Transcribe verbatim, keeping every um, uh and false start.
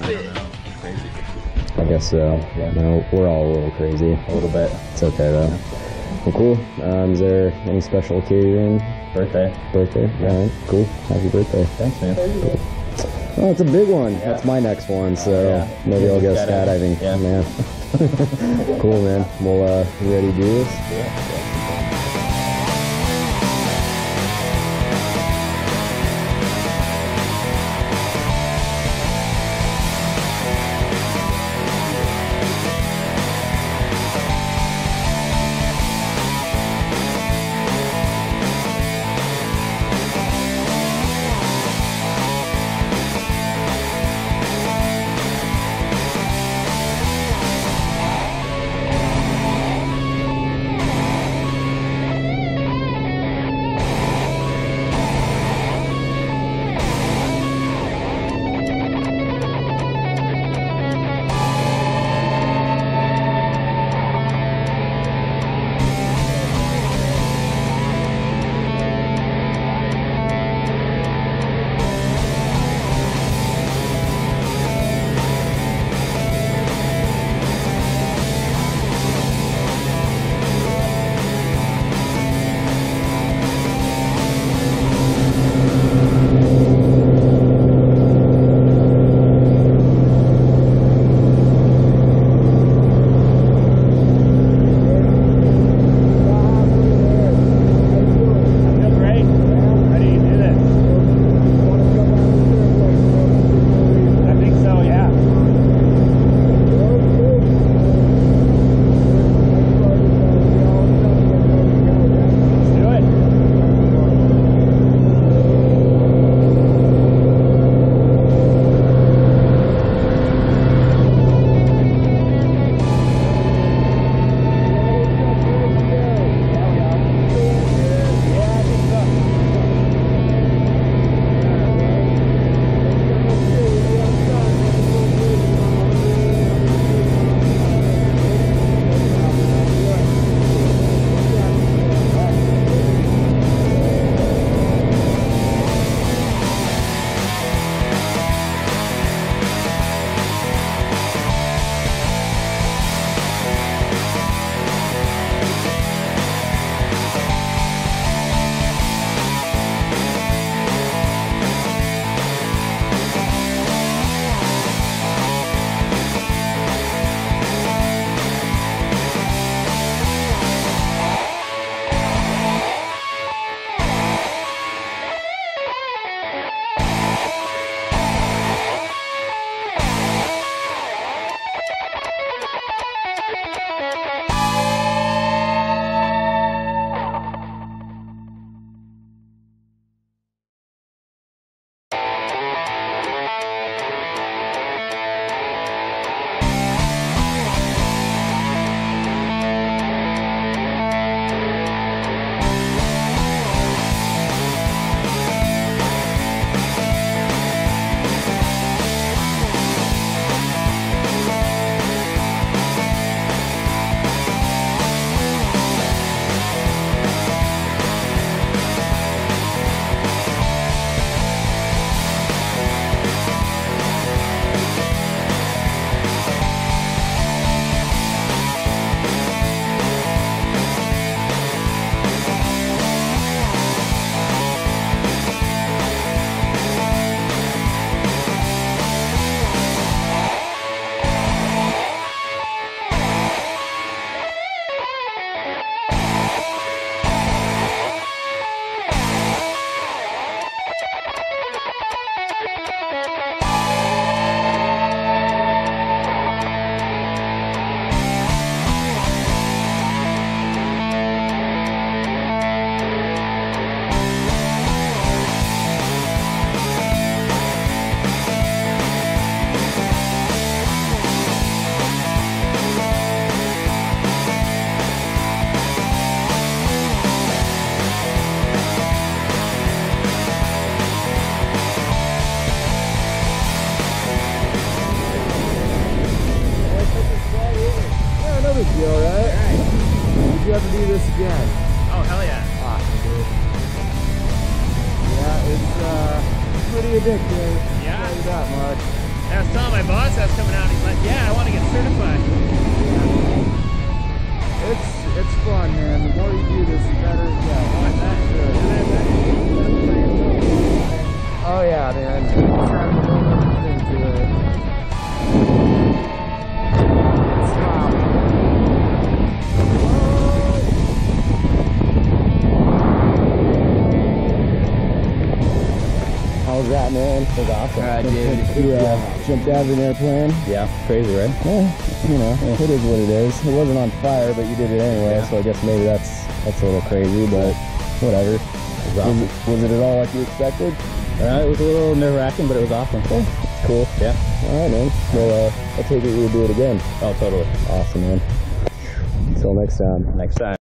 Crazy. I guess so. Yeah. No, we're all a little crazy. A little bit. It's okay though. Well, cool. Um, is there any special occasion? Birthday. Birthday? Yeah. All right. Cool. Happy birthday. Thanks, man. Cool. Oh, it's a big one. Yeah. That's my next one, so yeah. Maybe I'll go skydiving. Yeah. Man. Cool, man. Well, uh, you ready to do this? Yeah. again. Oh, hell yeah. Awesome, dude. Yeah, it's uh, pretty addictive. Yeah. I'll tell you that much. I was telling my boss I was coming out, and he's like, yeah, I want to get certified. It's it's fun, man. The more you do this, the better it gets. Oh yeah, man. It's time to roll into it. Stop. How was that, man? It was awesome. Alright, dude. You uh, jumped out of an airplane? Yeah, crazy, right? Yeah, you know, yeah. It is what it is. It wasn't on fire, but you did it anyway, yeah. So I guess maybe that's that's a little crazy, but whatever. It was, awesome. was, it, was it at all like you expected? Uh, it was a little nerve-wracking, but it was awesome. Yeah, cool. Yeah. Alright, man. Well, uh, I take it you would do it again. Oh, totally. Awesome, man. Until next time. Next time.